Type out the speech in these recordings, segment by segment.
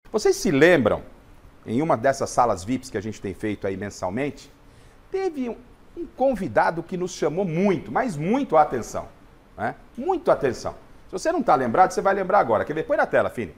Vocês se lembram, em uma dessas salas VIPs que a gente tem feito aí mensalmente, teve um convidado que nos chamou muito, mas muito a atenção, né? Muito a atenção. Se você não está lembrado, você vai lembrar agora. Quer ver? Põe na tela, Fini.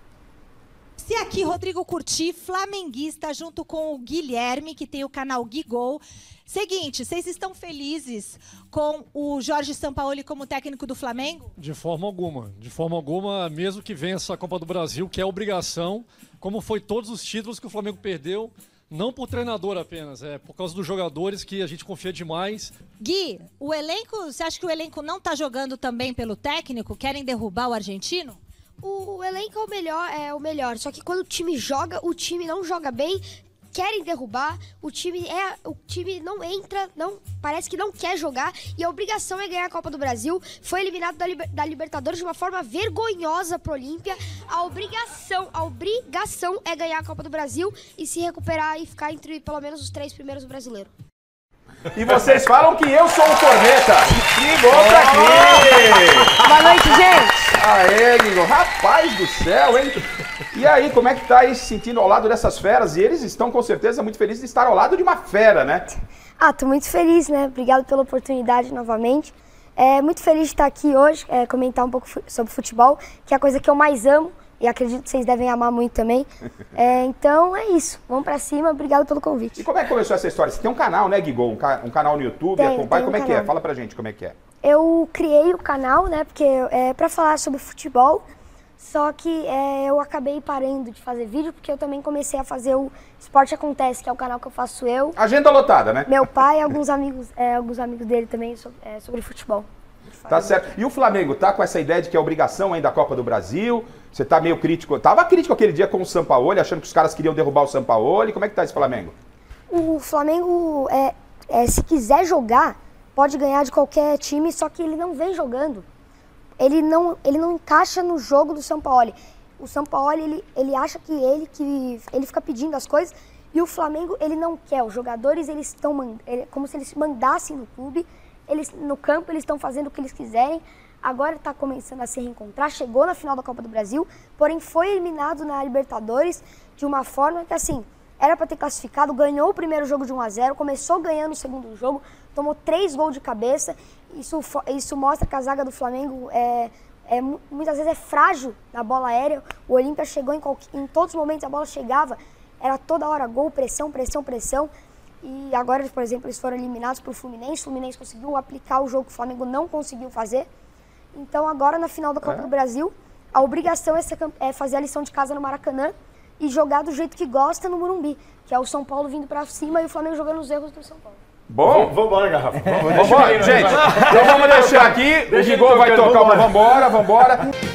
Se aqui, Rodrigo Curti, flamenguista, junto com o Guilherme, que tem o canal Guigol. Seguinte, vocês estão felizes com o Jorge Sampaoli como técnico do Flamengo? De forma alguma. De forma alguma, mesmo que vença a Copa do Brasil, que é obrigação, como foi todos os títulos que o Flamengo perdeu, não por treinador apenas, é por causa dos jogadores que a gente confia demais. Gui, o elenco, você acha que o elenco não está jogando também pelo técnico? Querem derrubar o argentino? O elenco é o melhor, só que quando o time joga, o time não joga bem, querem derrubar, o time não entra, parece que não quer jogar e a obrigação é ganhar a Copa do Brasil. Foi eliminado da Libertadores de uma forma vergonhosa pro Olímpia. A obrigação é ganhar a Copa do Brasil e se recuperar e ficar entre pelo menos os 3 primeiros brasileiros. E vocês falam que eu sou o corneta. Que bom pra aqui! Boa noite, gente! Aê, Guigo. Rapaz do céu, hein? E aí, como é que tá aí se sentindo ao lado dessas feras? E eles estão com certeza muito felizes de estar ao lado de uma fera, né? Tô muito feliz, né? Obrigado pela oportunidade novamente. Muito feliz de estar aqui hoje, comentar um pouco sobre futebol, que é a coisa que eu mais amo. E acredito que vocês devem amar muito também. Então é isso. Vamos pra cima. Obrigado pelo convite. E como é que começou essa história? Você tem um canal, né, Guigol? Um canal no YouTube? Acompanha. Como é que é? Fala pra gente como é que é. Eu criei o canal, né, porque pra falar sobre futebol. Só que eu acabei parando de fazer vídeo, porque eu também comecei a fazer o Esporte Acontece, que é o canal que eu faço eu. Agenda lotada, né? Meu pai e alguns amigos dele também sobre futebol. Tá certo. E o Flamengo tá com essa ideia de que é obrigação ainda a Copa do Brasil? Você tá meio crítico? Tava crítico aquele dia com o Sampaoli, achando que os caras queriam derrubar o Sampaoli. Como é que tá esse Flamengo? O Flamengo, se quiser jogar, pode ganhar de qualquer time, só que ele não vem jogando. Ele não encaixa no jogo do Sampaoli. O Sampaoli, ele acha que ele fica pedindo as coisas e o Flamengo, ele não quer. Os jogadores, eles estão como se eles mandassem no clube. No campo, eles estão fazendo o que eles quiserem. Agora está começando a se reencontrar. Chegou na final da Copa do Brasil, porém foi eliminado na Libertadores de uma forma que, assim, era para ter classificado. Ganhou o primeiro jogo de 1-0, começou ganhando o segundo jogo, tomou 3 gols de cabeça. Isso mostra que a zaga do Flamengo muitas vezes é frágil na bola aérea. O Olímpia chegou em todos os momentos, a bola chegava, era toda hora gol, pressão, pressão, pressão. E agora, por exemplo, eles foram eliminados para o Fluminense. O Fluminense conseguiu aplicar o jogo que o Flamengo não conseguiu fazer. Então agora, na final da Copa do Brasil, a obrigação é fazer a lição de casa no Maracanã e jogar do jeito que gosta no Morumbi, que é o São Paulo vindo para cima e o Flamengo jogando os erros do São Paulo. Bom, vamos embora, Garrafa. Vamos embora, gente. Então vamos deixar aqui. O Guigol vai tocar. Vamos embora.